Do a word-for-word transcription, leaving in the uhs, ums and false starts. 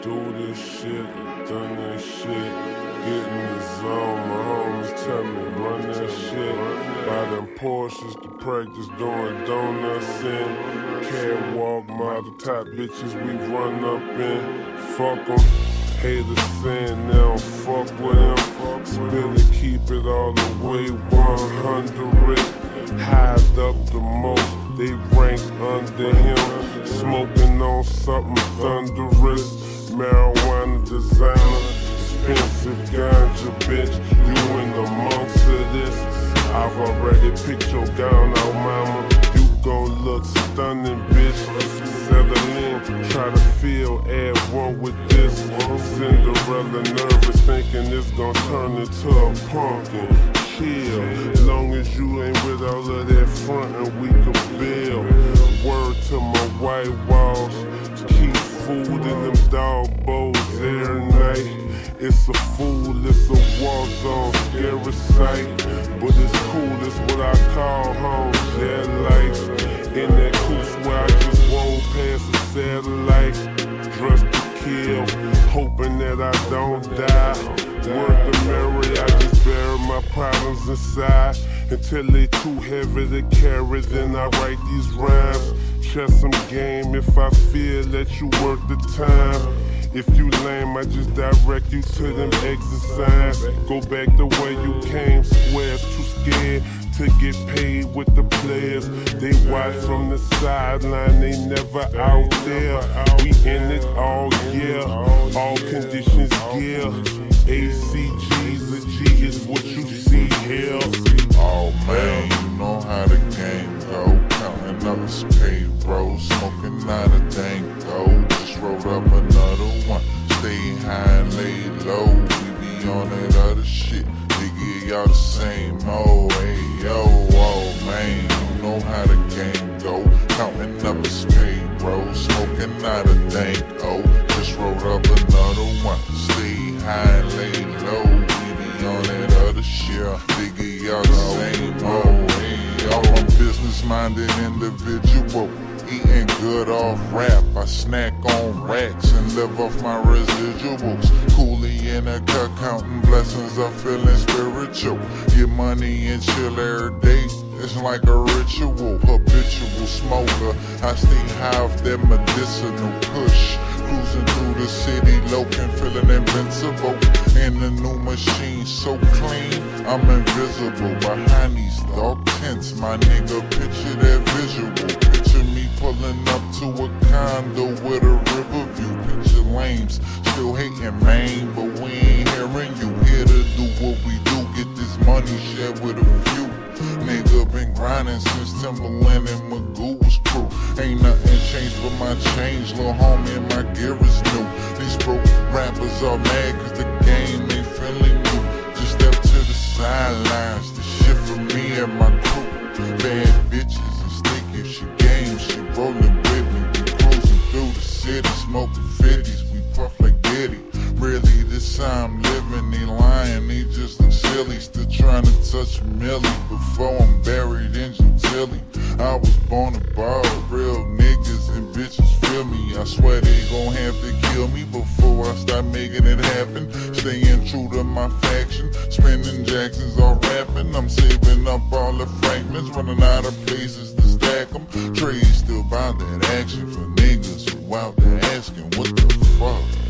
do this shit, done that shit, get in the zone. My homies tell me, run that shit. Buy them Porsches to practice doing donuts in. Catwalk, model top bitches we run up in. Fuck em, haters saying they don't fuck with them. Spill it, keep it all the way one hundred. Hide up the most, they rank under him. Smoking on something thunderous. Marijuana designer, expensive ganja, bitch. You in the monks of this. I've already picked your gown out, mama. You gon' look stunning, bitch. Settle in, try to feel at one with this. Cinderella nervous, thinking it's gon' turn into a pumpkin. Chill, long as you ain't with all of that front and we can build. Word to my white walls, keep food in them dog bowls every night. It's a fool, it's a war zone, scary sight. But it's cool, it's what I call home, yeah, life. In that coos where I just won't pass a satellite. Dressed to kill, hoping that I don't die. Word to Mary, I just bury my problems inside. Until they too heavy to carry, then I write these rhymes. Chess some game if I feel that you worth the time. If you lame, I just direct you to them exit signs. Go back the way you came, squares too scared to get paid with the players. They watch from the sideline, they never out there. We in it all year, all conditions gear. A C G's, a G is what you see here. Oh man, you know how the game go. Counting up his payroll, smoking not a thing go. Just rolled up another one, stay high and lay low. We be on that other shit, they give y'all the same old. Hey yo, oh man, you know how the game go. Counting up his payroll, smoking not a thing go. Just rolled up another one, stay high and lay low. We be on that other shit, they give y'all the same old. Hey yo, I'm a business-minded individual. Eating good off rap, I snack on racks and live off my residuals. Coolie in a cut, counting blessings, I'm feeling spiritual. Get money and chill every day, it's like a ritual. Habitual smoker, I stay high off that medicinal push. Cruising through the city, looking, feeling invincible. In the new machine, so clean, I'm invisible. Behind these dark tents, my nigga, picture that visual. Picture me pulling up to a condo with a river view. Picture lames, still hating man, but we ain't hearing you. Here to do what we do, get this money shared with a few. Nigga been grinding since Timberland and Magoo's crew. Ain't nothing changed but my change, lil' homie, and my gear is new. These broke rappers are mad cause the game ain't feeling you. Just step to the sidelines, the shit for me and my crew. Bad bitches and sticky, she game, she rollin' with me. We cruising through the city, smoking fifties, we puff like Diddy. Really, this how I'm living, they lying, they just look silly. Still trying to touch a milli before I'm buried in Gentilly. I was born to ball, real niggas and bitches feel me. I swear they gon' have to kill me before I start making it happen. Staying true to my faction, spending Jacksons all rapping. I'm saving up all the fragments, running out of places to stack them. Trade still bout that action for niggas who out there asking what the fuck.